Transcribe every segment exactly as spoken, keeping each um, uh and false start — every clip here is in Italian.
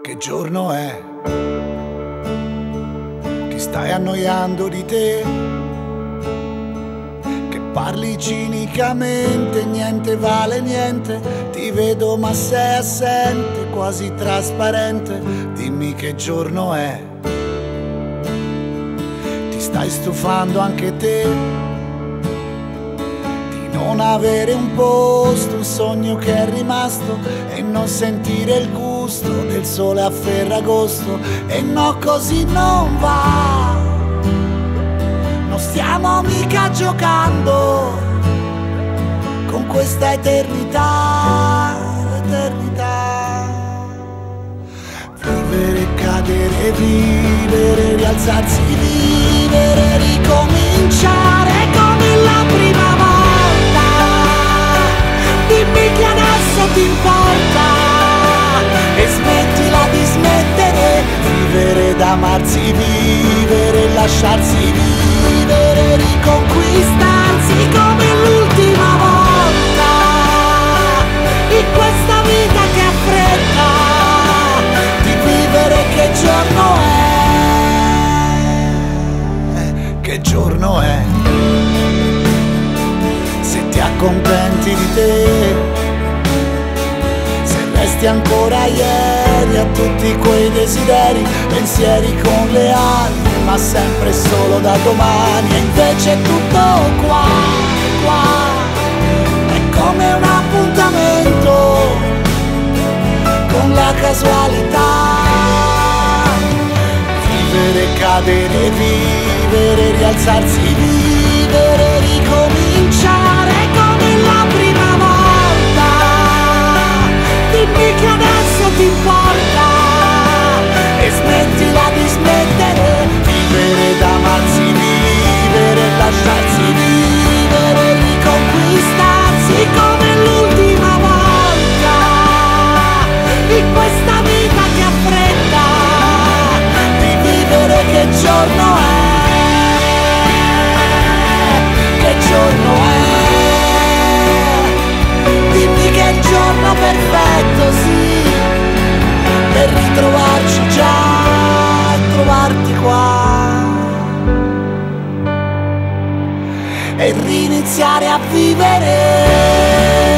Che giorno è? Ti stai annoiando di te? Che parli cinicamente, niente vale niente. Ti vedo ma sei assente, quasi trasparente. Dimmi che giorno è? Ti stai stufando anche te non avere un posto, un sogno che è rimasto, e non sentire il gusto del sole a Ferragosto. E no, così non va, non stiamo mica giocando con questa eternità, eternità. Vivere, cadere, vivere, rialzarsi, vivere, ricominciare come la prima volta. Dimmi che adesso ti importa e smettila di smettere. Vivere, d'amarsi, vivere, lasciarsi vivere, riconquistarsi come l'ultima volta. In questa vita che ha fretta di vivere, che giorno è? Che giorno è? Se ti accontenti di te, se resti ancora ieri a tutti quei desideri, pensieri con le ali, ma sempre solo da domani. E invece è tutto qua, qua, è come un appuntamento con la casualità. Vivere, cadere, vivere, rialzarsi, vivere, ricominciare come la prima volta. Dimmi che adesso ti importa e smettila di smettere. Vivere, d'amarsi, vivere, lasciarsi vivere, riconquistarsi come l'ultima volta. In questa vita che ha fretta di vivere, che giorno è? Che giorno è? Dimmi che è il giorno perfetto, sì, per ritrovarci già, trovarti qua e riniziare a vivere.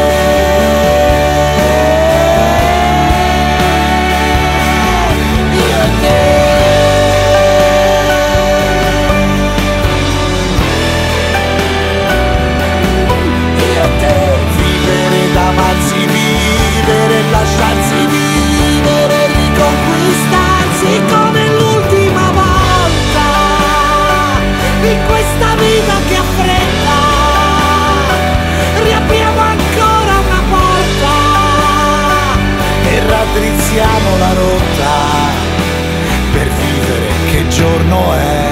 Lasciarsi vivere, riconquistarsi come l'ultima volta. In questa vita che ha fretta riapriamo ancora una porta e raddrizziamo la rotta per vivere. Che giorno è?